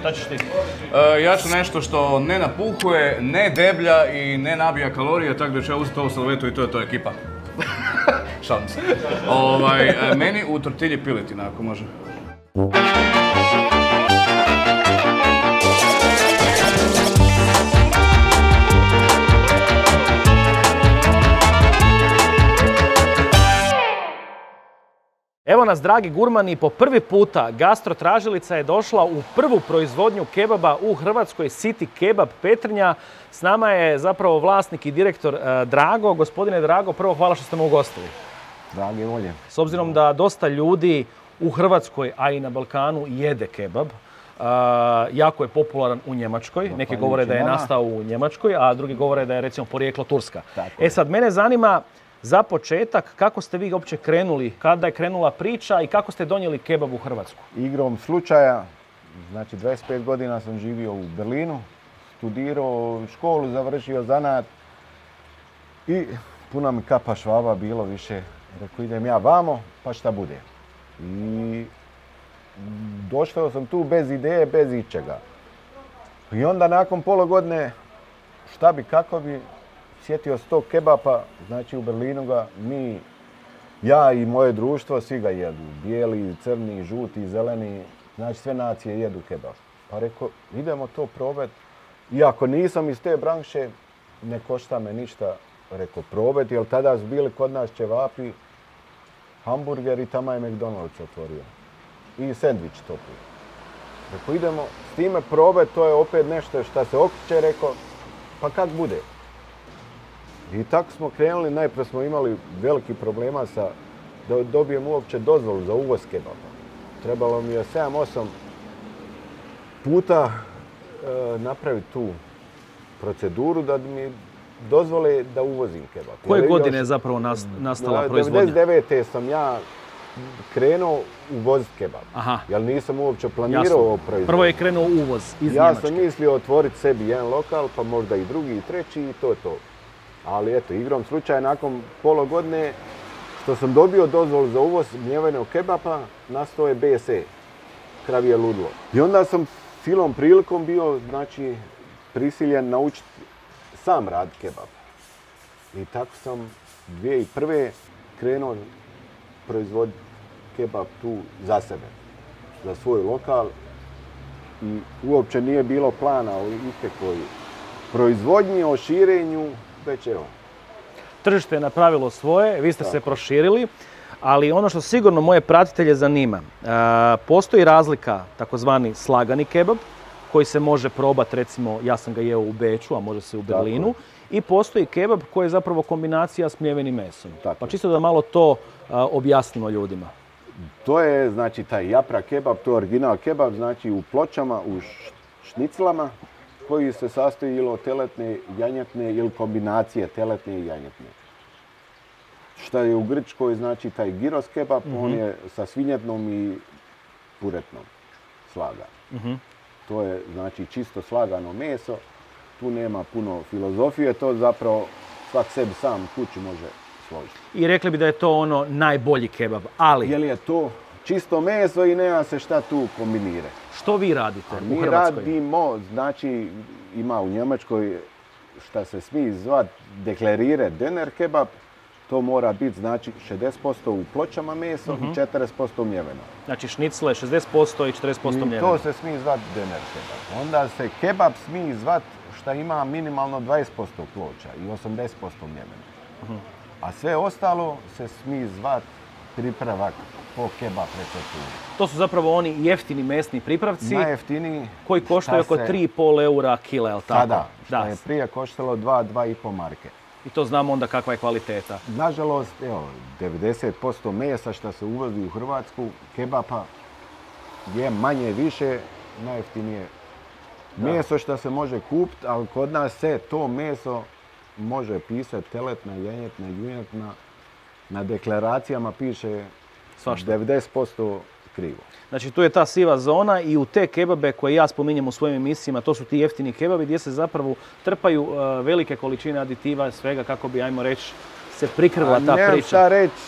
Šta ćeš ti? Ja ću nešto što ne napuhuje, ne deblja i ne nabija kalorije, tako da ću ja uzeti ovu salvetu i to je to ekipa. Šalim se. Meni u tortilji piletina, ako može. Evo nas, dragi gurmani, po prvi puta Gastro Tražilica je došla u prvu proizvodnju kebaba u Hrvatskoj, City Kebab Petrinja. S nama je zapravo vlasnik i direktor Drago. Gospodine Drago, prvo hvala što ste me ugostili. Drage volje. S obzirom da dosta ljudi u Hrvatskoj, a i na Balkanu, jede kebab. Jako je popularan u Njemačkoj. Neki govore da je nastao u Njemačkoj, a drugi govore da je recimo porijeklo Turska. Sad, mene zanima za početak kako ste vi uopće krenuli, kada je krenula priča i kako ste donijeli kebab u Hrvatsku? Igrom slučaja, znači 25 godina sam živio u Berlinu, studirao školu, završio zanat i puna mi kapa švaba bilo više. Rekao idem ja vamo, pa šta bude. I došao sam tu bez ideje, bez ičega. I onda nakon pola godine, šta bi, kako bi, sjetio se tog kebapa, znači u Berlinu ga mi, ja i moje društvo, svi ga jedu. Bijeli, crni, žuti, zeleni, znači sve nacije jedu kebab. Pa rekao, idemo to probati. Iako nisam iz te branše, ne košta me ništa, rekao, probati, jer tada su bili kod nas ćevapi, hamburger i tamo je McDonald's otvorio. I sendvič topli. Rekao, idemo s time probati, to je opet nešto što se okreće, rekao, pa kak bude. I tako smo krenuli, najprije smo imali veliki problema da dobijem uopće dozvolu za uvoz kebaba. Trebalo mi je 7-8 puta napraviti tu proceduru da mi dozvole da uvozim kebab. Koje godine je zapravo nastala proizvodnja? 1999. sam ja krenuo uvoziti kebab. Jer nisam uopće planirao proizvodnju. Prvo je krenuo uvoz iz Njemačke. Ja sam mislio otvoriti sebi jedan lokal, pa možda i drugi i treći i to je to. Ali eto, igrom slučaja, nakon pola godine što sam dobio dozvolu za uvoz mljevenog kebaba, nastao je BSE, kravije ludilo. I onda sam silom prilikom bio, znači, prisiljen naučiti sam raditi kebab. I tako sam 2001. krenuo proizvoditi kebab tu za sebe, za svoj lokal. I uopće nije bilo plana o ikakvoj proizvodnji, o širenju, već evo. Tržište je napravilo svoje, vi ste se proširili, ali ono što sigurno moje pratitelje zanima, postoji razlika takozvani slagani kebab, koji se može probati, recimo, ja sam ga jeo u Beču, a može se u Berlinu, i postoji kebab koji je zapravo kombinacija s mljevenim mesom. Pa čisto da malo to objasnimo ljudima. To je, znači, taj japra kebab, to je original kebab, znači u pločama, u šniclama, koji se sastoji ili od teletne, janjetne ili kombinacije teletne i janjetne. Što je u Grčkoj, znači taj gyros kebab, on je sa svinjetnom i puretnom slaga. To je, znači, čisto slagano meso, tu nema puno filozofije, to zapravo svak sebi sam kući može složiti. I rekli bi da je to ono najbolji kebab, ali... Jer je to čisto meso i nema se šta tu kombinirati. Što vi radite u mi Hrvatskoj? Radimo, znači, ima u Njemačkoj šta se smije zvat deklarire dener kebab, to mora biti, znači, 60% u pločama meso i 40% mljeveno. Znači šnicle 60% i 40% mljeveno. I to se smije zvat dener kebab. Onda se kebab smije zvat šta ima minimalno 20% ploča i 80% mljeveno. A sve ostalo se smije zvat pripravak po kebab recepturi. To su zapravo oni jeftini mesni pripravci. Najjeftiniji. Koji koštaju oko 3,5 eura kila, je li tako? Tada, što je prije koštalo 2,5 marke. I to znamo onda kakva je kvaliteta. Nažalost, evo, 90% mesa što se uvozi u Hrvatsku, kebaba, je manje više najjeftinije meso što se može kupiti, ali kod nas se to meso može pisati teletna, janjetna, junjetna. Na deklaracijama piše 90% krivo. Znači tu je ta siva zona i u te kebabe koje ja spominjem u svojim emisijama, to su ti jeftini kebabi gdje se zapravo trpaju velike količine aditiva, svega kako bi, ajmo reći, se prikrila ta priča. Nemam šta reći,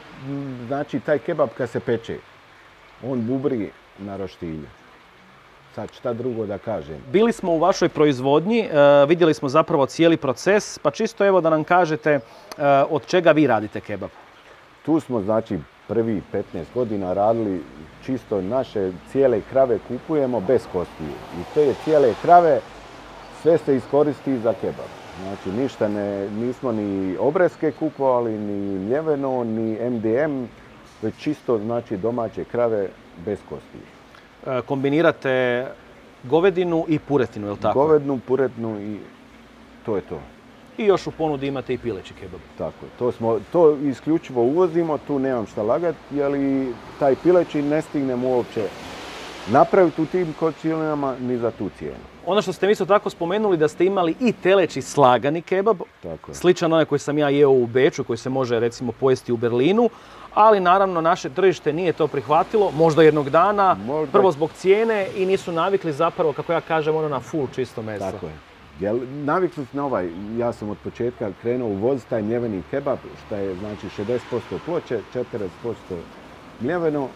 znači taj kebab kad se peče, on bubri na roštilju. sad šta drugo da kažem. Bili smo u vašoj proizvodnji, vidjeli smo zapravo cijeli proces, pa čisto evo da nam kažete od čega vi radite kebab. Tu smo znači prvi 15 godina radili čisto naše cijele krave kupujemo bez kostiju. I te cijele krave sve se iskoristi za kebab. Znači ništa nismo ni obreske kupovali, ni mljeveno, ni MDM, već čisto znači domaće krave bez kostiju. Kombinirate govedinu i puretinu, je li tako? Govednu, puretnu i to je to. I još u ponudi imate i pileći kebab. Tako, to isključivo uvozimo, tu nemam šta lagati, jer i taj pileći ne stignemo uopće napraviti u tim količinama ni za tu cijenu. Ono što ste mi isto tako spomenuli da ste imali i teleći slagani kebab, sličan onaj koji sam ja jeo u Beču, koji se može recimo pojesti u Berlinu, ali naravno naše tržište nije to prihvatilo, možda jednog dana, prvo zbog cijene i nisu navikli zapravo, kako ja kažem, ono na full čisto meso. Tako je. Jer navikli na ovaj, ja sam od početka krenuo uvoziti taj mljeveni kebab, što je znači 60% ploče, 40% mljeveno.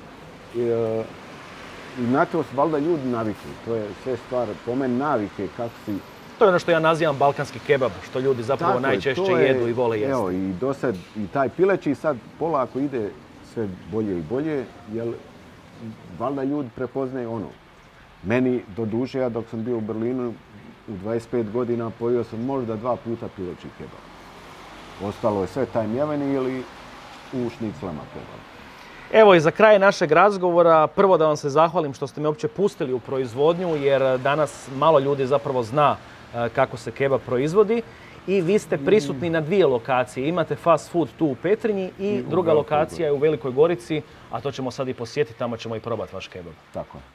I na to su valjda ljudi navikli. To je sve stvar po meni navike kako si... To je ono što ja nazivam balkanski kebab, što ljudi zapravo tako najčešće jedu i vole jesti. Evo, i dosad i taj pileći sad polako ide sve bolje i bolje, jer valjda ljudi prepoznaju ono. Meni do duše, ja dok sam bio u Berlinu, u 25 godina pojeo sam možda 2 puta pileći kebab. Ostalo je sve taj mljeveni ili u šniclama kebab. Evo i za kraj našeg razgovora, prvo da vam se zahvalim što ste me uopće pustili u proizvodnju, jer danas malo ljudi zapravo zna kako se kebab proizvodi. I vi ste prisutni na 2 lokacije. Imate fast food tu u Petrinji i druga lokacija je u Velikoj Gorici, a to ćemo sad i posjetiti, tamo ćemo i probati vaš kebab. Tako je.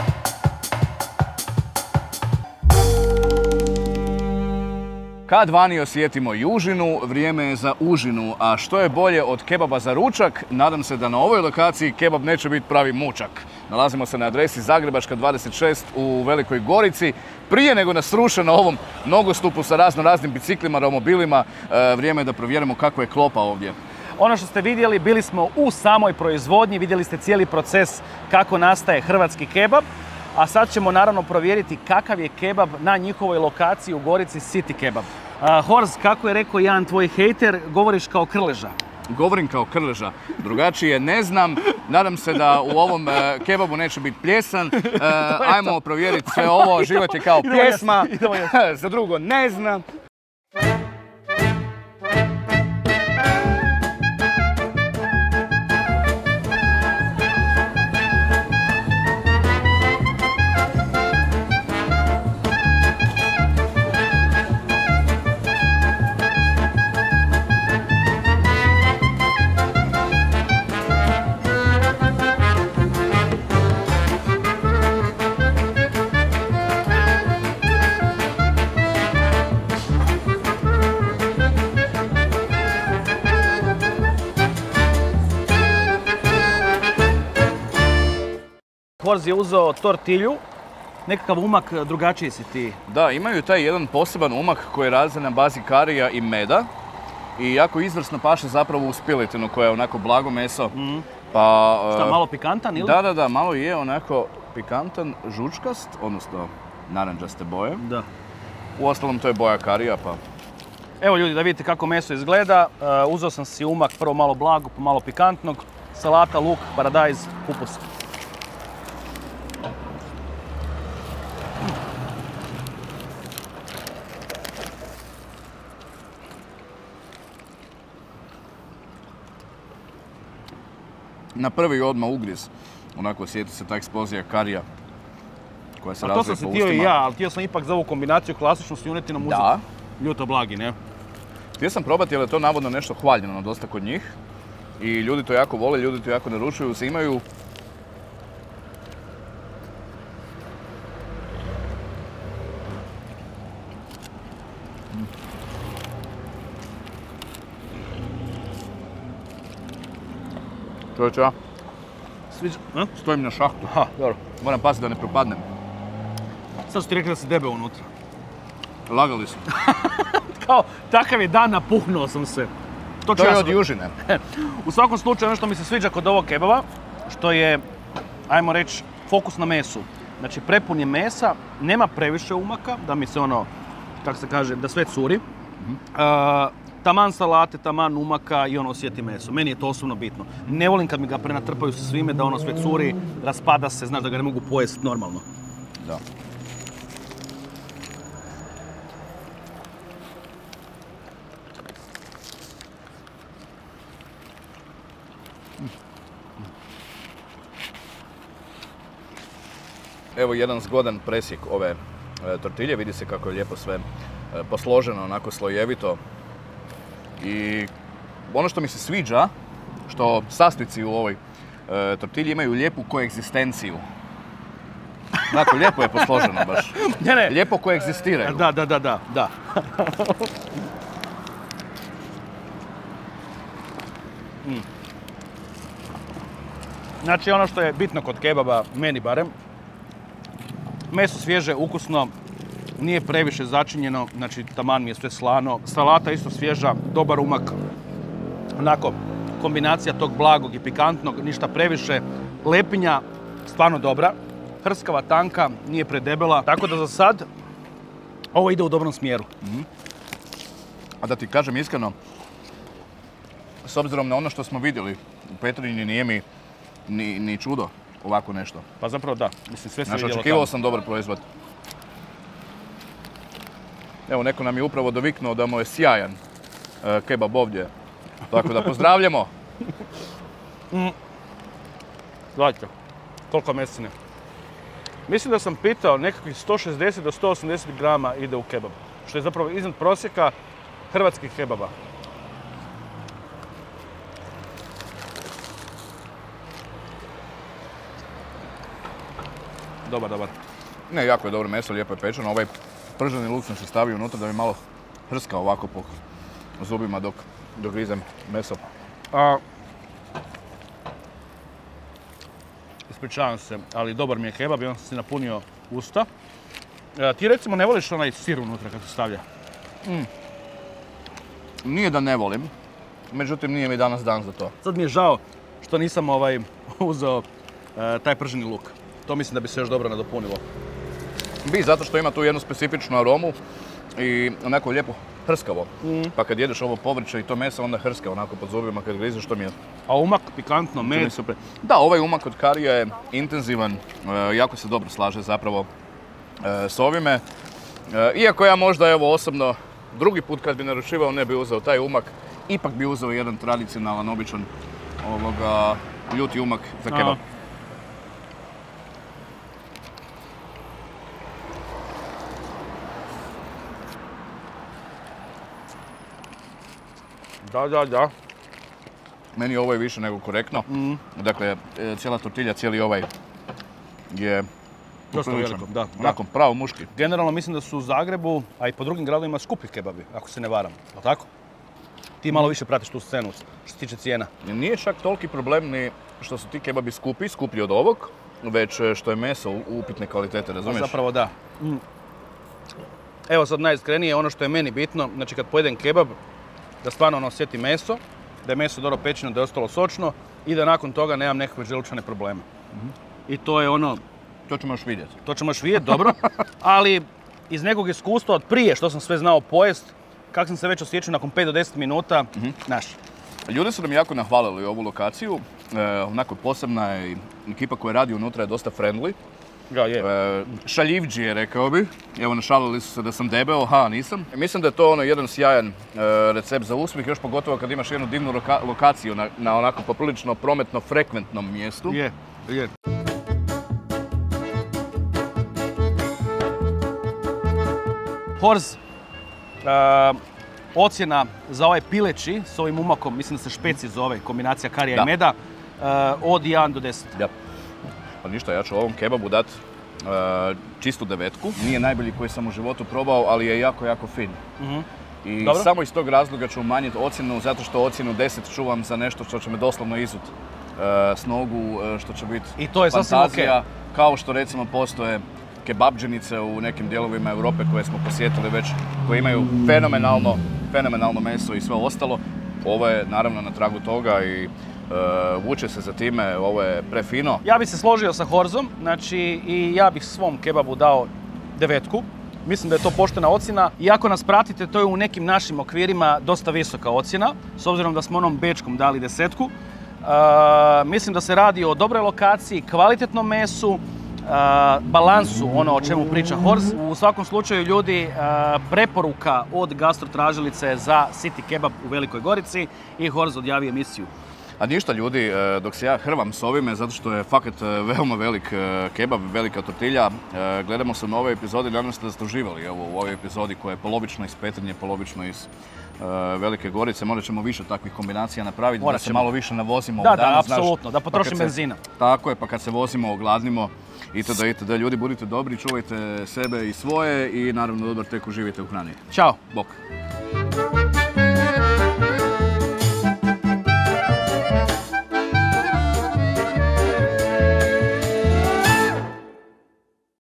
Kad vani osjetimo južinu, vrijeme je za užinu, a što je bolje od kebaba za ručak, nadam se da na ovoj lokaciji kebab neće biti pravi mučak. Nalazimo se na adresi Zagrebačka 26 u Velikoj Gorici. Prije nego nas sruše na ovom nogostupu sa raznim biciklima, romobilima, vrijeme je da provjerimo kakva je klopa ovdje. Ono što ste vidjeli, bili smo u samoj proizvodnji, vidjeli ste cijeli proces kako nastaje hrvatski kebab. A sad ćemo naravno provjeriti kakav je kebab na njihovoj lokaciji u Gorici City Kebab. Horst, kako je rekao jedan tvoj hejter, govoriš kao Krleža. Govorim kao Krleža, drugačije ne znam. Nadam se da u ovom kebabu neće biti pljesan. Ajmo provjeriti sve ovo, život je kao pjesma. Za drugo ne znam. Horst je uzeo tortilju, nekakav umak drugačiji si ti. Da, imaju taj jedan poseban umak koji je razredan na bazi karija i meda i jako izvrsno paše zapravo uz piletinu koja je onako blago meso. Pa, šta, malo pikantan ili? Da, malo je onako pikantan, žučkast, odnosno naranđaste boje. Da. Uostalom to je boja karija pa... Evo ljudi, da vidite kako meso izgleda. Uzeo sam si umak, prvo malo blago, pa malo pikantnog. Salata, luk, paradajz, kupus. Na prvi odmah ugriz, onako osjeti se ta eksplozija karija koja se razvije po ustima. To sam se htio i ja, ali htio sam ipak za ovu kombinaciju klasičnu s junetinom uzeti ljuto blagi, ne? Htio sam probati jer je to navodno nešto hvaljeno dosta kod njih i ljudi to jako vole, ljudi to jako naručuju, uzimaju. Čovječe, ja stojim na šahtu. Dobro. Moram paziti da ne propadnem. Sad su ti rekli da si debel unutra. Lagali su. Kao, takav je dan, napuhnuo sam se. To je od južine. U svakom slučaju, ono što mi se sviđa kod ovog kebaba, što je, ajmo reći, fokus na mesu. Znači prepun je mesa, nema previše umaka, da mi se ono, kako se kaže, da sve curi. Taman salate, taman umaka i ono osjeti meso. Meni je to osobno bitno. Ne volim kad mi ga prenatrpaju sa svime, da ono sve curi, raspada se, znaš da ga ne mogu pojesti normalno. Da. Evo jedan zgodan presjek ove tortilje, vidi se kako je lijepo sve posloženo, onako slojevito. I ono što mi se sviđa, što sastojci u ovoj tortilji imaju lijepu koegzistenciju. Onako, lijepo je posloženo baš. Ne. Lijepo koegzistiraju. Da. Znači ono što je bitno kod kebaba, meni barem, meso svježe, ukusno, nije previše začinjeno, znači taman mi je sve slano. Salata isto svježa, dobar umak. Onako, kombinacija tog blagog i pikantnog, ništa previše. Lepinja, stvarno dobra. Hrskava, tanka, nije predebela. Tako da za sad, ovo ide u dobrom smjeru. A da ti kažem iskreno, s obzirom na ono što smo vidjeli u Petrinji, nije mi ni čudo ovako nešto. Pa zapravo da, mislim sve se vidjelo tamo. Očekivao sam dobar proizvod. Evo, neko nam je upravo doviknuo da mu je sjajan kebab ovdje. Tako da pozdravljamo. Gledajte, koliko mesine. Mislim da sam pitao nekakvih 160 do 180 grama ide u kebab. Što je zapravo iznad prosjeka hrvatskih kebaba. Dobar. Ne, jako je dobro meso, lijepo je pečeno. Ovaj prženi luk sam se stavio unutra da mi malo hrska ovako po zubima dok grizem meso. Ispričavam se, ali dobar mi je kebab i onda sam si napunio usta. Ti recimo ne voliš onaj sir unutra kad se stavlja? Nije da ne volim, međutim nije mi danas dan za to. Sad mi je žao što nisam uzeo taj prženi luk. To mislim da bi se još dobro nadopunilo. Zato što ima tu jednu specifičnu aromu i onako lijepo hrskavo. Pa kad jedeš ovo povrće i to meso, onda hrska onako pod zubima kad grizeš, to mi je... A umak, pikantno, med. Da, ovaj umak od karija je intenzivan, jako se dobro slaže zapravo s ovime. Iako ja možda, evo, osobno, drugi put kad bi naručivao ne bi uzeo taj umak, ipak bi uzeo jedan tradicionalan, običan ljuti umak za kebab. Da. Meni ovo je više nego korektno. Dakle, cijela tortilja, cijeli ovaj je dosta veliko, da. Onako, pravo muški. Generalno mislim da su u Zagrebu, a i po drugim gradovima skupi kebabi, ako se ne varam. Je li tako? Ti malo više pratiš tu scenu što se tiče cijena. Nije čak toliki problem ni što su ti kebabi skuplji od ovog, već što je meso upitne kvalitete, razumiješ? Zapravo da. Evo sad najiskrenije, ono što je meni bitno, znači kad pojedem kebab, da stvarno osjeti meso, da je meso dobro pečeno, da je ostalo sočno i da nakon toga nemam nekakve želučane probleme. I to je ono... To ćemo još vidjeti. To ćemo još vidjeti, dobro. Ali iz nekog iskustva od prije što sam sve znao pojest, kako sam se već osjećao nakon 5 do 10 minuta, naš. Ljudi su nam jako nahvalili ovu lokaciju. Onako posebna je i ekipa koja radi unutra je dosta friendly. Ja, je. Šaljivđije, rekao bi. Evo, našalili su se da sam debeo, nisam. Mislim da je to jedan sjajan recept za uspjeh, još pogotovo kad imaš jednu divnu lokaciju na onako poprilično prometno frekventnom mjestu. Je. Horz, ocjena za ovaj pileći s ovim umakom, mislim da se špeci zove, kombinacija karija i meda, od 1 do 10. Da. Pa ništa, ja ću ovom kebabu dati čistu 9. Nije najbolji koji sam u životu probao, ali je jako, jako fin. I samo iz tog razloga ću umanjiti ocjenu, zato što ocjenu 10 čuvam za nešto što će me doslovno izut s nogu, što će biti fantazija. Kao što recimo postoje kebabdžinice u nekim dijelovima Europe koje smo posjetili već, koje imaju fenomenalno meso i sve ostalo. Ovo je naravno na tragu toga i vuče se za time, ovo je prefino. Ja bih se složio sa Horzom, znači i ja bih svom kebabu dao 9. Mislim da je to poštena ocjena. I ako nas pratite, to je u nekim našim okvirima dosta visoka ocjena, s obzirom da smo onom bečkom dali 10. Mislim da se radi o dobroj lokaciji, kvalitetnom mesu, balansu, ono o čemu priča Horz. U svakom slučaju, ljudi, preporuka od Gastro tražilice za City Kebab u Velikoj Gorici i Horz odjavi emisiju. A ništa ljudi, dok se ja hrvam s ovime, zato što je fakat veoma velik kebab, velika tortilja, gledamo se na ove epizode, nadam se da ste uživali u ovoj epizodi koja je polovično iz Petrinje, polovično iz Velike Gorice. Možda ćemo više takvih kombinacija napraviti, da se malo više navozimo u danu. Da, apsolutno, da potrošim benzina. Tako je, pa kad se vozimo, ogladnimo, itd. Ljudi, budite dobri, čuvajte sebe i svoje i naravno dobar tek uživite u hrani. Ćao! Bok!